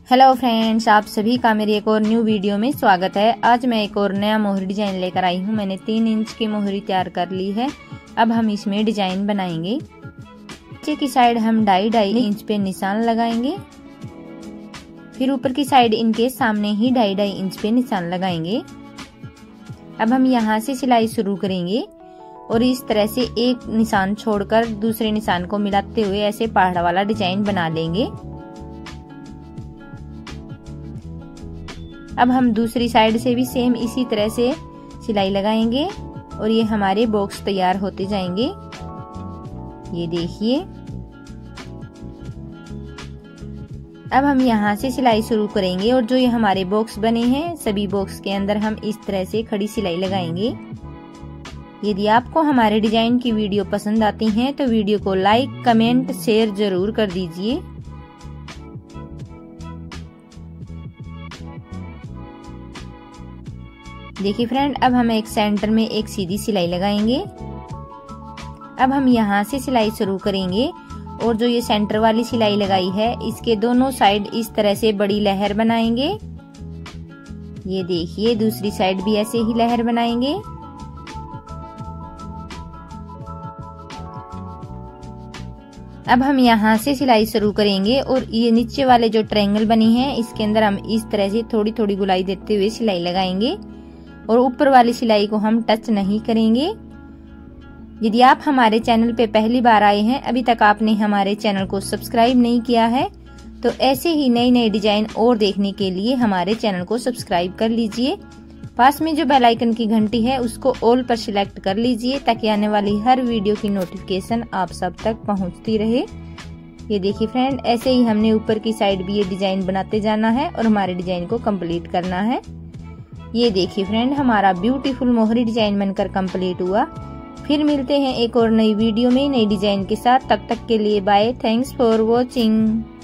Hello friends, आप सभी का मेरी एक और न्यू वीडियो में स्वागत है। आज मैं एक और नया मोहरी डिजाइन लेकर आई हूँ। मैंने 3 इंच की मोहरी तैयार कर ली है। अब हम इसमें डिजाइन बनाएंगे। नीचे की साइड हम 2.5 इंच पे निशान लगाएंगे, फिर ऊपर की साइड इनके सामने ही 2.5 इंच पे निशान लगाएंगे। अब हम यहाँ से सिलाई शुरू करेंगे और इस तरह से एक निशान छोड़कर दूसरे निशान को मिलाते हुए ऐसे पहाड़ वाला डिजाइन बना लेंगे। अब हम दूसरी साइड से भी सेम इसी तरह से सिलाई लगाएंगे और ये हमारे बॉक्स तैयार होते जाएंगे। ये देखिए, अब हम यहाँ से सिलाई शुरू करेंगे और जो ये हमारे बॉक्स बने हैं सभी बॉक्स के अंदर हम इस तरह से खड़ी सिलाई लगाएंगे। यदि आपको हमारे डिजाइन की वीडियो पसंद आती है तो वीडियो को लाइक, कमेंट, शेयर जरूर कर दीजिए। देखिए फ्रेंड, अब हम एक सेंटर में एक सीधी सिलाई लगाएंगे। अब हम यहाँ से सिलाई शुरू करेंगे और जो ये सेंटर वाली सिलाई लगाई है इसके दोनों साइड इस तरह से बड़ी लहर बनाएंगे। ये देखिए, दूसरी साइड भी ऐसे ही लहर बनाएंगे। अब हम यहाँ से सिलाई शुरू करेंगे और ये नीचे वाले जो ट्रायंगल बनी है इसके अंदर हम इस तरह से थोड़ी थोड़ी गुलाई देते हुए सिलाई लगाएंगे और ऊपर वाली सिलाई को हम टच नहीं करेंगे। यदि आप हमारे चैनल पे पहली बार आए हैं, अभी तक आपने हमारे चैनल को सब्सक्राइब नहीं किया है, तो ऐसे ही नई नई डिजाइन और देखने के लिए हमारे चैनल को सब्सक्राइब कर लीजिए। पास में जो बेल आइकन की घंटी है उसको ऑल पर सिलेक्ट कर लीजिए ताकि आने वाली हर वीडियो की नोटिफिकेशन आप सब तक पहुंचती रहे। ये देखिए फ्रेंड, ऐसे ही हमने ऊपर की साइड भी ये डिजाइन बनाते जाना है और हमारे डिजाइन को कंप्लीट करना है। ये देखिए फ्रेंड, हमारा ब्यूटीफुल मोहरी डिजाइन बनकर कंप्लीट हुआ। फिर मिलते हैं एक और नई वीडियो में नई डिजाइन के साथ। तब तक के लिए बाय। Thanks for watching.